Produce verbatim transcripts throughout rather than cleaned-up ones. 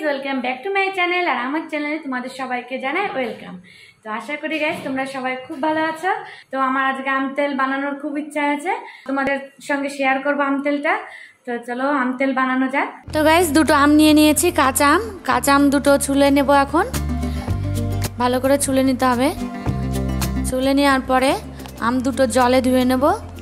Welcome back to my channel. আর আমার চ্যানেলে তোমাদের সবাইকে জানাই ওয়েলকাম। তো আশা করি গাইস তোমরা সবাই খুব ভালো আছো। তো আমার আজকে আম তেল বানানোর খুব ইচ্ছা আছে, তোমাদের সঙ্গে শেয়ার করবো আম তেলটা। তো চলো আম তেল বানানো যাক। তো গাইস দুটো আম নিয়ে নিয়েছি, কাঁচা আম। কাঁচা আম দুটো ছুলে নেব, এখন ভালো করে ছুলে নিতে হবে। ছুলে নেওয়ার পরে আম দুটো জলে ধুয়ে নেব।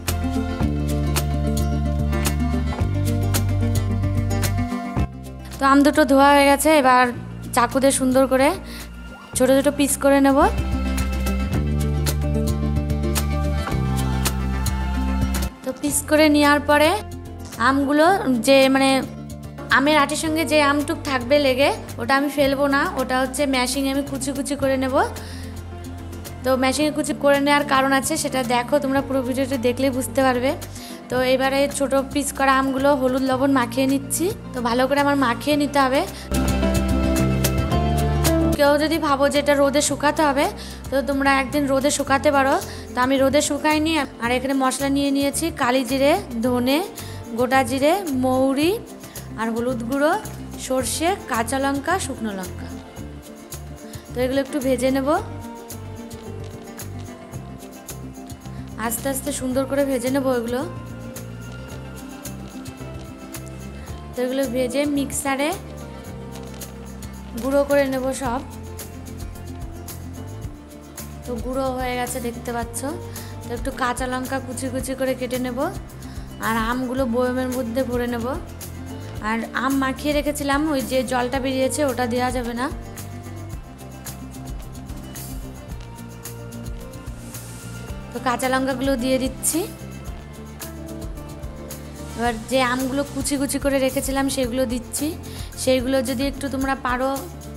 তো আম দুটো ধোয়া হয়ে গেছে, এবার চাকু দিয়ে সুন্দর করে ছোট ছোট পিস করে নেব। তো পিস করে নেওয়ার পরে আমগুলো যে মানে আমের আটির সঙ্গে যে আমটুক থাকবে লেগে, ওটা আমি ফেলবো না, ওটা হচ্ছে ম্যাশিংয়ে আমি কুচি কুচি করে নেব। তো মেশিনে কুচি করে নেওয়ার কারণ আছে, সেটা দেখো তোমরা পুরো ভিডিওটা দেখলেই বুঝতে পারবে। তো এবারে ছোট পিস করা আমগুলো হলুদ লবণ মাখিয়ে নিচ্ছি। তো ভালো করে আমার মাখিয়ে নিতে হবে। কেউ যদি ভাবো যে এটা রোদে শুকাতে হবে, তো তোমরা একদিন রোদে শুকাতে পারো। তো আমি রোদে শুকাইনি। আর এখানে মশলা নিয়ে নিয়েছি কালি জিরে, ধনে, গোটা জিরে, মৌরি আর হলুদ গুঁড়ো, সর্ষে, কাঁচা লঙ্কা, শুকনো লঙ্কা। তো এগুলো একটু ভেজে নেব, আস্তে আস্তে সুন্দর করে ভেজে নেব এগুলো। তো এগুলো ভেজে মিক্সারে গুঁড়ো করে নেব সব। তো গুঁড়ো হয়ে গেছে দেখতে পাচ্ছ। তো একটু কাঁচা লঙ্কা কুচি কুচি করে কেটে নেব। আর আমগুলো বয়মের মধ্যে ভরে নেব। আর আম মাখিয়ে রেখেছিলাম, ওই যে জলটা বেরিয়েছে ওটা দেওয়া যাবে না। তো কাঁচা লঙ্কাগুলো দিয়ে দিচ্ছি। এবার যে আমগুলো কুচি কুচি করে রেখেছিলাম সেগুলো দিচ্ছি। সেইগুলো যদি একটু তোমরা পারো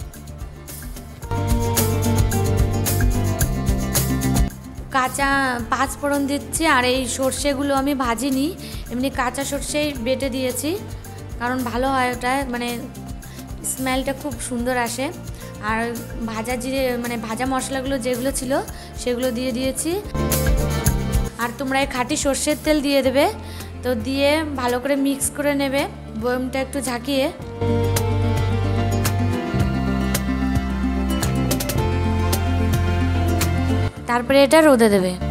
কাঁচা পাঁচ ফোড়ন দিচ্ছি। আর এই সর্ষেগুলো আমি ভাজিনি, এমনি কাঁচা সর্ষেই বেটে দিয়েছি, কারণ ভালো হয় ওটা, মানে স্মেলটা খুব সুন্দর আসে। আর ভাজা জিরে মানে ভাজা মশলাগুলো যেগুলো ছিল সেগুলো দিয়ে দিয়েছি। আর তোমরা এই খাঁটি সর্ষের তেল দিয়ে দেবে। তো দিয়ে ভালো করে মিক্স করে নেবে, বয়মটা একটু ঝাঁকিয়ে। তারপরে এটা রোদে দেবে।